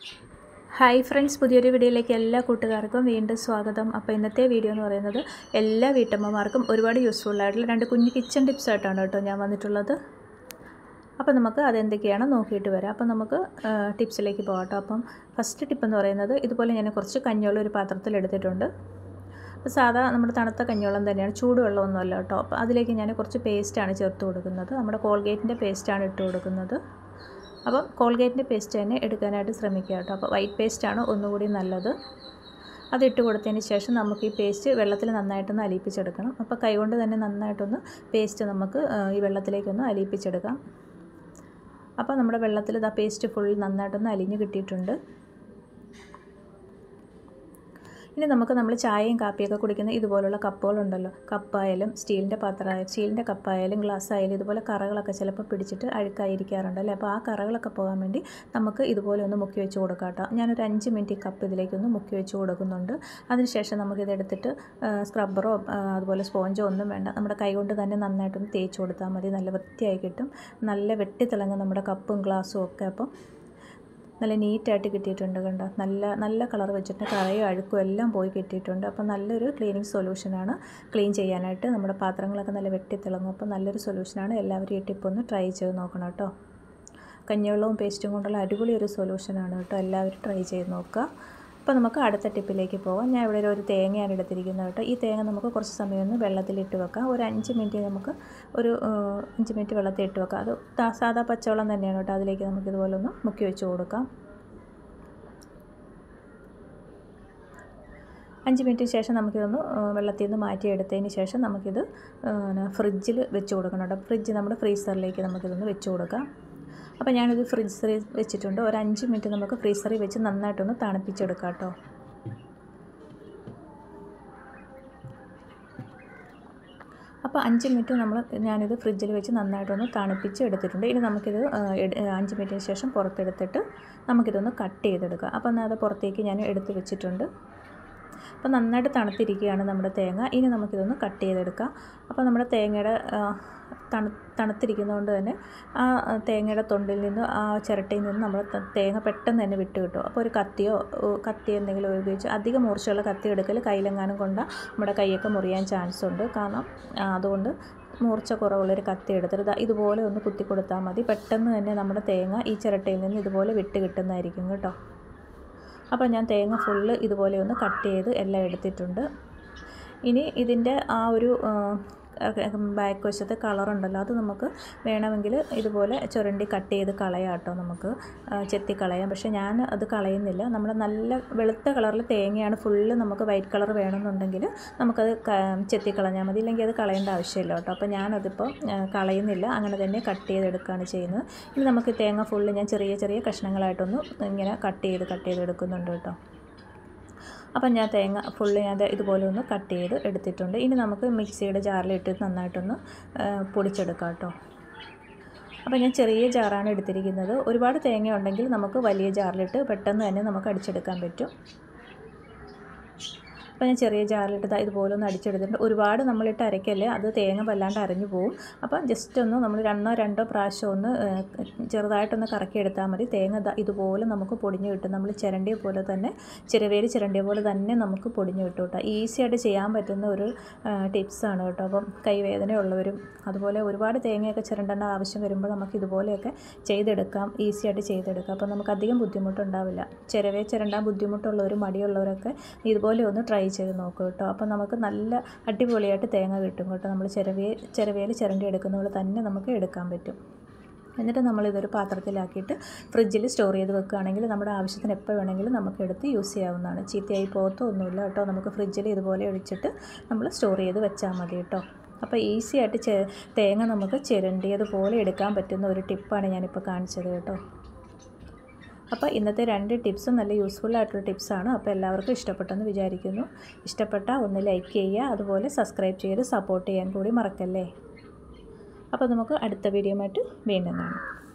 Hi friends, പുതിയൊരു വീഡിയോയിലേക്ക് എല്ലാ കൂട്ടുകാർക്കും വീണ്ടും സ്വാഗതം. അപ്പോൾ ഇന്നത്തെ വീഡിയോ എന്ന് പറയുന്നത് എല്ലാ വീട്ടമ്മമാർക്കും ഒരുപാട് യൂസ്ഫുൾ ആയിട്ടുള്ള രണ്ട് കുഞ്ഞു കിച്ചൺ ടിപ്സ് ആയിട്ടാണ് കേട്ടോ ഞാൻ വന്നിട്ടുള്ളത്. അപ്പോൾ നമുക്ക് അതെന്തൊക്കെയാണ് നോക്കിയിട്ട് വരാം. അപ്പോൾ നമുക്ക് ടിപ്സിലേക്ക് പോകാം കേട്ടോ. അപ്പം ഫസ്റ്റ് ടിപ്പ് എന്ന് പറയുന്നത്, ഇതുപോലെ ഞാൻ കുറച്ച് കഞ്ഞിവെള്ളം ഒരു പാത്രത്തിൽ എടുത്തിട്ടുണ്ട്. അപ്പോൾ സാധാ നമ്മുടെ തണുത്ത കഞ്ഞിവെള്ളം തന്നെയാണ്, ചൂടുവെള്ളമൊന്നുമല്ല കേട്ടോ. അപ്പോൾ അതിലേക്ക് ഞാൻ കുറച്ച് പേസ്റ്റാണ് ചേർത്ത് കൊടുക്കുന്നത്. നമ്മുടെ കോൾഗേറ്റിൻ്റെ പേസ്റ്റാണ് ഇട്ട് കൊടുക്കുന്നത്. അപ്പോൾ കോൾഗേറ്റിൻ്റെ പേസ്റ്റ് തന്നെ എടുക്കാനായിട്ട് ശ്രമിക്കുക കേട്ടോ. അപ്പോൾ വൈറ്റ് പേസ്റ്റാണ് ഒന്നുകൂടി നല്ലത്. അതിട്ട് കൊടുത്തതിന് ശേഷം നമുക്ക് ഈ പേസ്റ്റ് വെള്ളത്തിൽ നന്നായിട്ടൊന്ന് അലിയിപ്പിച്ചെടുക്കണം. അപ്പോൾ കൈകൊണ്ട് തന്നെ നന്നായിട്ടൊന്ന് പേസ്റ്റ് നമുക്ക് ഈ വെള്ളത്തിലേക്കൊന്ന് അലിയിപ്പിച്ചെടുക്കാം. അപ്പോൾ നമ്മുടെ വെള്ളത്തിൽ ഇതാ പേസ്റ്റ് ഫുൾ നന്നായിട്ടൊന്ന് അലിഞ്ഞ് കിട്ടിയിട്ടുണ്ട്. ഇനി നമ്മൾ ചായയും കാപ്പിയൊക്കെ കുടിക്കുന്ന ഇതുപോലുള്ള കപ്പുകളുണ്ടല്ലോ, കപ്പായാലും സ്റ്റീലിൻ്റെ കപ്പായാലും ഗ്ലാസ് ആയാലും ഇതുപോലെ കറകളൊക്കെ ചിലപ്പോൾ പിടിച്ചിട്ട് അഴുക്കായിരിക്കാറുണ്ടല്ലേ. അപ്പോൾ ആ കറകളൊക്കെ പോകാൻ വേണ്ടി നമുക്ക് ഇതുപോലെ ഒന്ന് മുക്കി വെച്ച് കൊടുക്കാം കേട്ടോ. ഞാനൊരു 5 മിനിറ്റ് ഈ കപ്പ് ഇതിലേക്കൊന്ന് മുക്കി വെച്ച് കൊടുക്കുന്നുണ്ട്. അതിനുശേഷം നമുക്കിതെടുത്തിട്ട് സ്ക്രബ്ബറോ അതുപോലെ സ്പോഞ്ചോ ഒന്നും വേണ്ട, നമ്മുടെ കൈ കൊണ്ട് തന്നെ നന്നായിട്ടൊന്ന് തേച്ച് കൊടുത്താൽ മതി. നല്ല വൃത്തിയായി കിട്ടും. നല്ല വെട്ടിത്തിളങ്ങും നമ്മുടെ കപ്പും ഗ്ലാസ്സും ഒക്കെ. അപ്പം നല്ല നീറ്റായിട്ട് കിട്ടിയിട്ടുണ്ട് കണ്ടോ. നല്ല കളർ വെച്ചിട്ട് കറയും അഴുക്കും എല്ലാം പോയി കിട്ടിയിട്ടുണ്ട്. അപ്പോൾ നല്ലൊരു ക്ലീനിങ് സൊല്യൂഷനാണ്. ക്ലീൻ ചെയ്യാനായിട്ട് നമ്മുടെ പാത്രങ്ങളൊക്കെ നല്ല വെട്ടിത്തിളങ്ങും. അപ്പോൾ നല്ലൊരു സൊല്യൂഷനാണ്. എല്ലാവരും ഈ ടിപ്പ് ഒന്ന് ട്രൈ ചെയ്ത് നോക്കണം കേട്ടോ. കഞ്ഞിവെള്ളവും പേസ്റ്റും കൊണ്ടുള്ള അടിപൊളി ഒരു സൊല്യൂഷനാണ് കേട്ടോ. എല്ലാവരും ട്രൈ ചെയ്ത് നോക്കുക. അപ്പോൾ നമുക്ക് അടുത്ത ടിപ്പിലേക്ക് പോകാം. ഞാൻ ഇവിടെ ഒരു തേങ്ങയാണ് എടുത്തിരിക്കുന്നത് കേട്ടോ. ഈ തേങ്ങ നമുക്ക് കുറച്ച് സമയം ഒന്ന് വെള്ളത്തിലിട്ട് വെക്കാം. ഒരു 5 മിനിറ്റ് നമുക്ക് 5 മിനിറ്റ് വെള്ളത്തിൽ ഇട്ട് വെക്കാം. അത് സാധാ പച്ചവെള്ളം തന്നെയാണ് കേട്ടോ. അതിലേക്ക് നമുക്ക് ഇതുപോലെ ഒന്ന് മുക്കി വെച്ച് കൊടുക്കാം. 5 മിനിറ്റിന് ശേഷം നമുക്കിതൊന്ന് വെള്ളത്തിൽ നിന്ന് മാറ്റിയെടുത്തതിന് ശേഷം നമുക്കിത് ഫ്രിഡ്ജിൽ വെച്ച് കൊടുക്കണം കേട്ടോ. നമ്മുടെ ഫ്രീസറിലേക്ക് നമുക്കിതൊന്ന് വെച്ച് കൊടുക്കാം. അപ്പോൾ ഞാനിത് ഫ്രീസറിൽ വെച്ചിട്ടുണ്ട്. ഒരു 5 മിനിറ്റ് നമുക്ക് ഫ്രീസറിൽ വെച്ച് നന്നായിട്ടൊന്ന് തണുപ്പിച്ചെടുക്കാം കേട്ടോ. അപ്പോൾ 5 മിനിറ്റ് ഞാനിത് ഫ്രിഡ്ജിൽ വെച്ച് നന്നായിട്ടൊന്ന് തണുപ്പിച്ച് എടുത്തിട്ടുണ്ട്. ഇനി നമുക്കിത് 5 മിനിറ്റിന് ശേഷം പുറത്തെടുത്തിട്ട് നമുക്കിതൊന്ന് കട്ട് ചെയ്തെടുക്കാം. അപ്പോൾ അത് പുറത്തേക്ക് ഞാൻ എടുത്ത് വെച്ചിട്ടുണ്ട്. അപ്പോൾ നന്നായിട്ട് തണുത്തിരിക്കുകയാണ് നമ്മുടെ തേങ്ങ. ഇനി നമുക്കിതൊന്ന് കട്ട് ചെയ്തെടുക്കാം. അപ്പോൾ നമ്മുടെ തേങ്ങയുടെ തണുത്തിരിക്കുന്നതുകൊണ്ട് തന്നെ ആ തേങ്ങയുടെ തൊണ്ടിൽ നിന്ന് ആ ചിരട്ടയിൽ നിന്ന് നമ്മൾ തേങ്ങ പെട്ടെന്ന് തന്നെ വിട്ട് കിട്ടും. അപ്പോൾ ഒരു കത്തി എന്തെങ്കിലും ഉപയോഗിച്ച്, അധികം മൂർച്ചയുള്ള കത്തി എടുക്കൽ കയ്യിലെങ്ങാനും കൊണ്ടാൽ നമ്മുടെ കൈയൊക്കെ മുറിയാൻ ചാൻസ് ഉണ്ട്. കാരണം അതുകൊണ്ട് മൂർച്ച കുറവുള്ളൊരു കത്തി എടുത്തിട്ട് ഇതുപോലെ ഒന്ന് കുത്തി കൊടുത്താൽ മതി. പെട്ടെന്ന് തന്നെ നമ്മുടെ തേങ്ങ ഈ ചിരട്ടയിൽ നിന്ന് ഇതുപോലെ വിട്ട് കിട്ടുന്നതായിരിക്കും കേട്ടോ. അപ്പോൾ ഞാൻ തേങ്ങ ഫുള്ള് ഇതുപോലെ ഒന്ന് കട്ട് ചെയ്ത് എല്ലാം എടുത്തിട്ടുണ്ട്. ഇനി ഇതിൻ്റെ ആ ഒരു ബാക്ക് വശത്തെ കളറുണ്ടല്ലോ, അത് നമുക്ക് വേണമെങ്കിൽ ഇതുപോലെ ചുരണ്ടി കട്ട് ചെയ്ത് കളയാം കേട്ടോ. നമുക്ക് ചെത്തി കളയാം. പക്ഷേ ഞാൻ അത് കളയുന്നില്ല. നമ്മുടെ നല്ല വെളുത്ത കളറിൽ തേങ്ങയാണ് ഫുള്ള് നമുക്ക് വൈറ്റ് കളർ വേണമെന്നുണ്ടെങ്കിൽ നമുക്കത് ചെത്തി കളഞ്ഞാൽ മതി. ഇല്ലെങ്കിൽ അത് കളയേണ്ട ആവശ്യമില്ല കേട്ടോ. അപ്പോൾ ഞാനതിപ്പോൾ കളയുന്നില്ല, അങ്ങനെ തന്നെ കട്ട് ചെയ്തെടുക്കുകയാണ് ചെയ്യുന്നത്. ഇനി നമുക്ക് തേങ്ങ ഫുള്ള് ഞാൻ ചെറിയ കഷ്ണങ്ങളായിട്ടൊന്ന് ഇങ്ങനെ കട്ട് ചെയ്തെടുക്കുന്നുണ്ട് കേട്ടോ. അപ്പം ഞാൻ തേങ്ങ ഫുള്ള് ഇതുപോലെ ഒന്ന് കട്ട് ചെയ്ത് എടുത്തിട്ടുണ്ട്. ഇനി നമുക്ക് മിക്സിയുടെ ജാറിലിട്ട് നന്നായിട്ടൊന്ന് പൊടിച്ചെടുക്കാം കേട്ടോ. അപ്പോൾ ഞാൻ ചെറിയ ജാറാണ് എടുത്തിരിക്കുന്നത്. ഒരുപാട് തേങ്ങ ഉണ്ടെങ്കിൽ നമുക്ക് വലിയ ജാറിലിട്ട് പെട്ടെന്ന് തന്നെ നമുക്ക് അടിച്ചെടുക്കാൻ പറ്റും. അപ്പോൾ ഞാൻ ചെറിയ ജാറിലിട്ട് ഇതുപോലെ ഒന്ന് അടിച്ചെടുത്തിട്ടുണ്ട്. ഒരുപാട് നമ്മളിട്ട് അരയ്ക്കല്ലേ, അത് തേങ്ങ വല്ലാണ്ട് അരഞ്ഞു പോവും. അപ്പം ജസ്റ്റ് ഒന്ന് നമ്മൾ 1-2 പ്രാവശ്യം ഒന്ന് ചെറുതായിട്ടൊന്ന് കറക്കിയെടുത്താൽ മതി. തേങ്ങ ഇതുപോലെ നമുക്ക് പൊടിഞ്ഞ് കിട്ടും. നമ്മൾ ചിരണ്ടിയ പോലെ തന്നെ, ചിരണ്ടിയ പോലെ തന്നെ നമുക്ക് പൊടിഞ്ഞ് കിട്ടും കേട്ടോ. ഈസി ആയിട്ട് ചെയ്യാൻ പറ്റുന്ന ഒരു ടിപ്സാണ് കേട്ടോ. അപ്പം കൈവേദനയുള്ളവരും അതുപോലെ ഒരുപാട് തേങ്ങയൊക്കെ ചിരണ്ടേണ്ട ആവശ്യം വരുമ്പോൾ നമുക്ക് ഇതുപോലെയൊക്കെ ചെയ്തെടുക്കാം, ഈസി ആയിട്ട് ചെയ്തെടുക്കാം. അപ്പോൾ നമുക്ക് അധികം ബുദ്ധിമുട്ടുണ്ടാവില്ല. ചിരണ്ടാൻ ബുദ്ധിമുട്ടുള്ളവരും മടിയുള്ളവരൊക്കെ ഇതുപോലെ ഒന്ന് ട്രൈ ചെയ്ത് നോക്കും കേട്ടോ. അപ്പോൾ നമുക്ക് നല്ല അടിപൊളിയായിട്ട് തേങ്ങ കിട്ടും കേട്ടോ. നമ്മൾ ചിരവയിൽ ചിരണ്ടി എടുക്കുന്ന പോലെ തന്നെ നമുക്ക് എടുക്കാൻ പറ്റും. എന്നിട്ട് നമ്മളിതൊരു പാത്രത്തിലാക്കിയിട്ട് ഫ്രിഡ്ജിൽ സ്റ്റോർ ചെയ്ത് വെക്കുകയാണെങ്കിൽ നമ്മുടെ ആവശ്യത്തിന് എപ്പോൾ വേണമെങ്കിലും നമുക്ക് എടുത്ത് യൂസ് ചെയ്യാവുന്നതാണ്. ചീത്തയായി പോകത്തൊന്നുമില്ല കേട്ടോ. നമുക്ക് ഫ്രിഡ്ജിൽ ഇതുപോലെ ഒഴിച്ചിട്ട് നമ്മൾ സ്റ്റോർ ചെയ്ത് വെച്ചാൽ മതി കേട്ടോ. അപ്പോൾ ഈസി ആയിട്ട് തേങ്ങ നമുക്ക് ചിരണ്ടിയതുപോലെ എടുക്കാൻ പറ്റുന്ന ഒരു ടിപ്പാണ് ഞാനിപ്പോൾ കാണിച്ചത് കേട്ടോ. അപ്പോൾ ഇന്നത്തെ 2 ടിപ്സും നല്ല യൂസ്ഫുൾ ആയിട്ടുള്ള ടിപ്സാണ്. അപ്പോൾ എല്ലാവർക്കും ഇഷ്ടപ്പെട്ടെന്ന് വിചാരിക്കുന്നു. ഇഷ്ടപ്പെട്ടാൽ ഒന്ന് ലൈക്ക് ചെയ്യുക, അതുപോലെ സബ്സ്ക്രൈബ് ചെയ്ത് സപ്പോർട്ട് ചെയ്യാൻ കൂടി മറക്കല്ലേ. അപ്പോൾ നമുക്ക് അടുത്ത വീഡിയോ ആയിട്ട് വീണ്ടും കാണാം.